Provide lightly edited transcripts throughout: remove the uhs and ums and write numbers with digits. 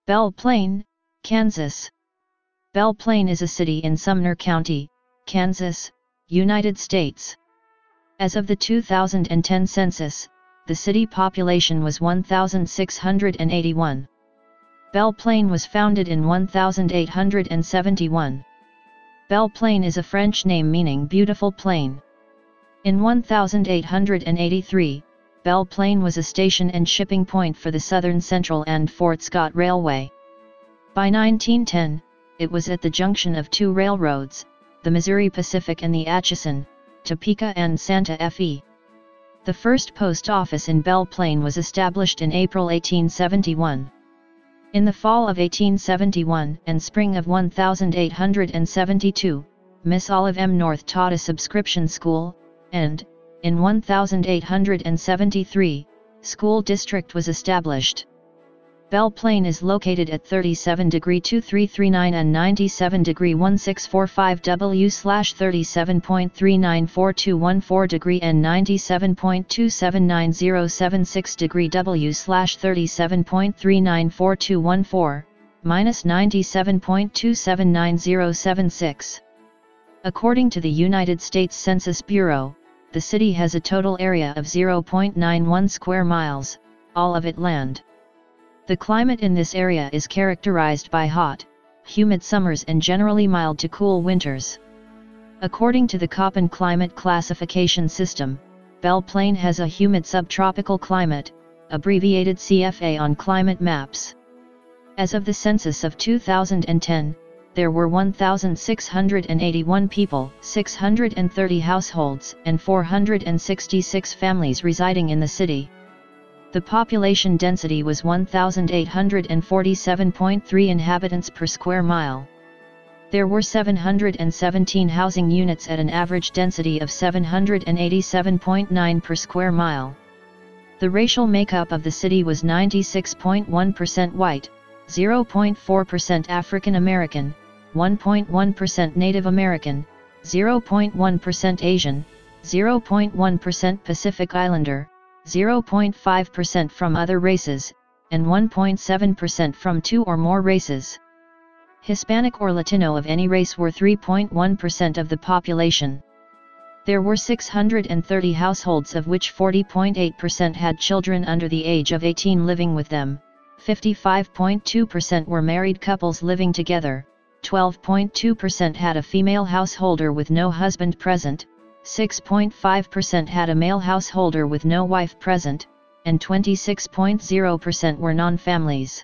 Belle Plaine, Kansas. Belle Plaine is a city in Sumner County, Kansas, United States. As of the 2010 census, the city population was 1,681. Belle Plaine was founded in 1871. Belle Plaine is a French name meaning beautiful plain. In 1883, Belle Plaine was a station and shipping point for the Southern Central and Fort Scott Railway. By 1910, it was at the junction of two railroads, the Missouri Pacific and the Atchison, Topeka and Santa Fe. The first post office in Belle Plaine was established in April 1871. In the fall of 1871 and spring of 1872, Miss Olive M. North taught a subscription school, and, in 1873, school district was established. Belle Plaine is located at 37°2339 and 97°1645 W/37.394214° and 97.279076° W/37.394214, -97.279076. According to the United States Census Bureau, the city has a total area of 0.91 square miles, all of it land. The climate in this area is characterized by hot, humid summers and generally mild to cool winters. According to the Köppen climate classification system, Belle Plaine has a humid subtropical climate, abbreviated CFA on climate maps. As of the census of 2010, there were 1,681 people, 630 households, and 466 families residing in the city. The population density was 1,847.3 inhabitants per square mile. There were 717 housing units at an average density of 787.9 per square mile. The racial makeup of the city was 96.1% white, 0.4% African American, 1.1% Native American, 0.1% Asian, 0.1% Pacific Islander, 0.5% from other races, and 1.7% from two or more races. Hispanic or Latino of any race were 3.1% of the population. There were 630 households of which 40.8% had children under the age of 18 living with them, 55.2% were married couples living together, 12.2% had a female householder with no husband present, 6.5% had a male householder with no wife present, and 26.0% were non-families.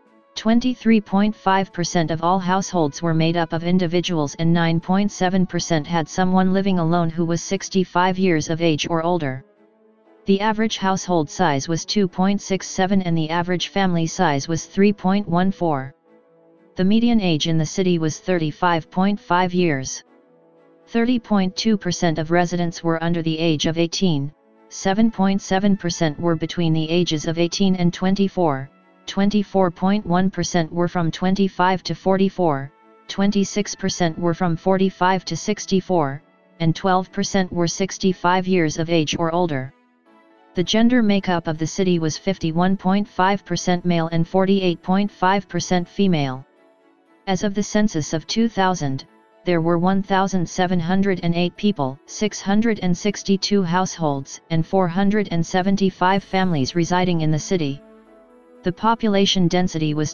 23.5% of all households were made up of individuals and 9.7% had someone living alone who was 65 years of age or older. The average household size was 2.67 and the average family size was 3.14. The median age in the city was 35.5 years. 30.2% of residents were under the age of 18, 7.7% were between the ages of 18 and 24, 24.1% were from 25 to 44, 26% were from 45 to 64, and 12% were 65 years of age or older. The gender makeup of the city was 51.5% male and 48.5% female. As of the census of 2000, there were 1,708 people, 662 households, and 475 families residing in the city. The population density was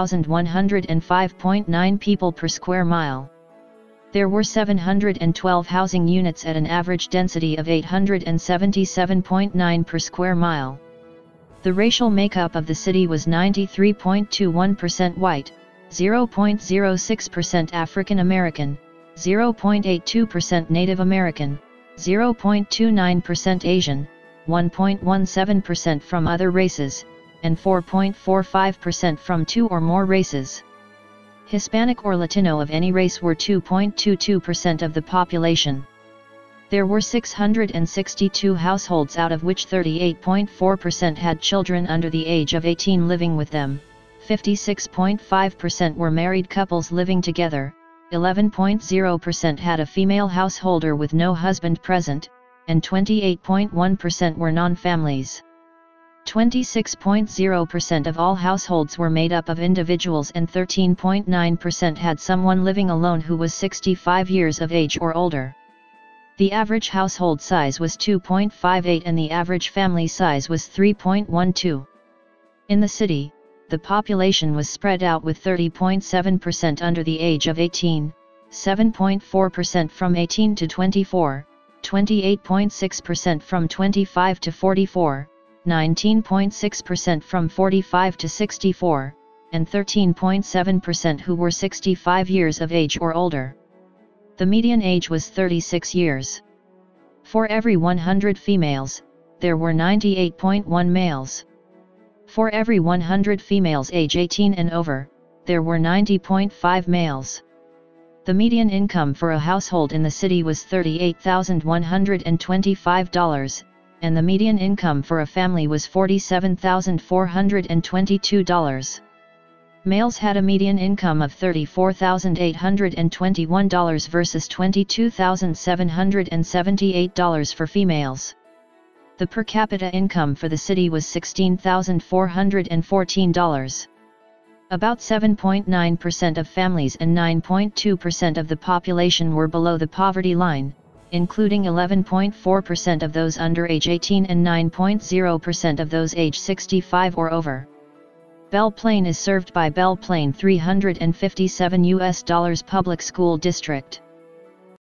2,105.9 people per square mile. There were 712 housing units at an average density of 877.9 per square mile. The racial makeup of the city was 93.21% white, 0.06% African American, 0.82% Native American, 0.29% Asian, 1.17% from other races, and 4.45% from two or more races. Hispanic or Latino of any race were 2.22% of the population. There were 662 households out of which 38.4% had children under the age of 18 living with them, 56.5% were married couples living together, 11.0% had a female householder with no husband present, and 28.1% were non-families. 26.0% of all households were made up of individuals and 13.9% had someone living alone who was 65 years of age or older. The average household size was 2.58 and the average family size was 3.12. In the city, the population was spread out with 30.7% under the age of 18, 7.4% from 18 to 24, 28.6% from 25 to 44, 19.6% from 45 to 64, and 13.7% who were 65 years of age or older. The median age was 36 years. For every 100 females, there were 98.1 males. For every 100 females age 18 and over, there were 90.5 males. The median income for a household in the city was $38,125, and the median income for a family was $47,422. Males had a median income of $34,821 versus $22,778 for females. The per capita income for the city was $16,414. About 7.9% of families and 9.2% of the population were below the poverty line, including 11.4% of those under age 18 and 9.0% of those age 65 or over. Belle Plaine is served by Belle Plaine $357 public school district.